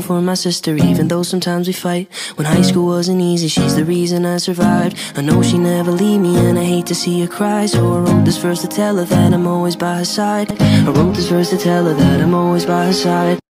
grateful for my sister, even though sometimes we fight. When high school wasn't easy, she's the reason I survived. I know she never leave me and I hate to see her cry. So I wrote this verse to tell her that I'm always by her side. I wrote this verse to tell her that I'm always by her side.